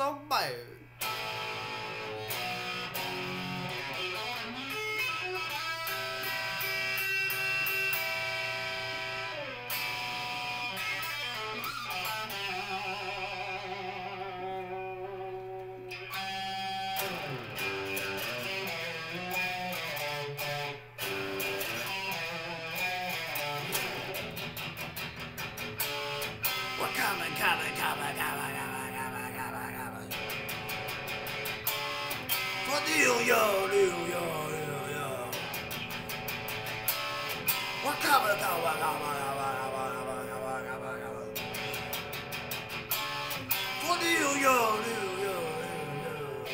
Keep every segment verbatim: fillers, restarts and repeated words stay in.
so bad. We're coming, coming, coming, coming, coming, coming, coming, coming. For New York, New York, New York. We're coming, coming, coming, coming, coming, coming, coming, coming. For New York, New York, New York.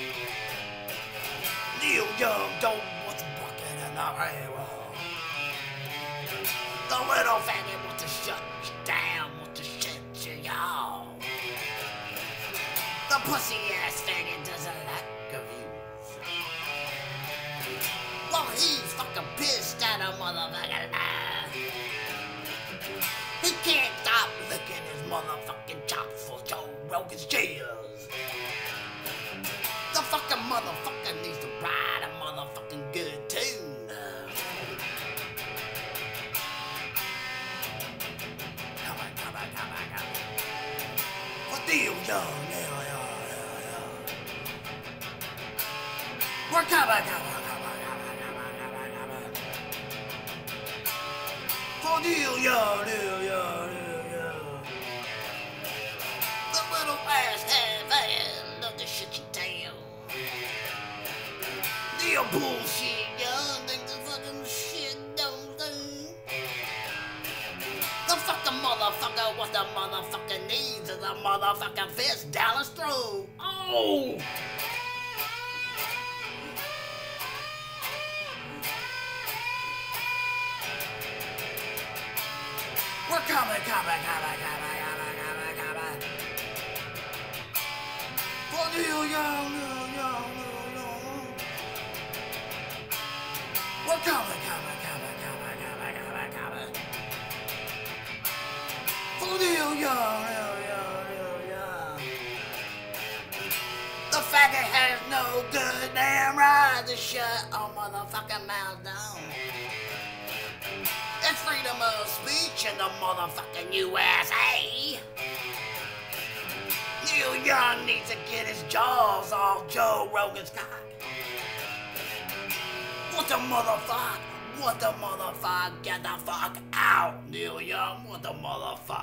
New York, don't want to bucket in the railroad. The little faggot wants to shut you down, wants to shut you y'all. The pussy ass faggot doesn't like reviews. Well, he's fucking pissed at a motherfucking lie. He can't stop licking his motherfucking chops for Joe Rogan's cheers. The fucking motherfucker needs to ride a motherfucking good tune. Come on, come on, come on, come on. For New York, New York, New York. We're coming, come on, come on, come on, come on, come on, come on. For New York, New York, New York. The little ass head man love to shut you down. Deal bullshit, y'all think the fucking shit don't do. The fucking motherfucker, what the motherfucker needs is a motherfucking fist down his throat. Oh! We're coming, coming, coming, coming, coming, coming, coming. For New York, New York, New York. We're coming, coming, coming, coming, coming, coming, coming. For New York, New York, New York. The faggot has no good damn right to shut a motherfucking mouth down. It's freedom of speech in the motherfucking U S A. Neil Young needs to get his jaws off Joe Rogan's cock. What the motherfuck? What the motherfuck? Get the fuck out, Neil Young. What the motherfuck?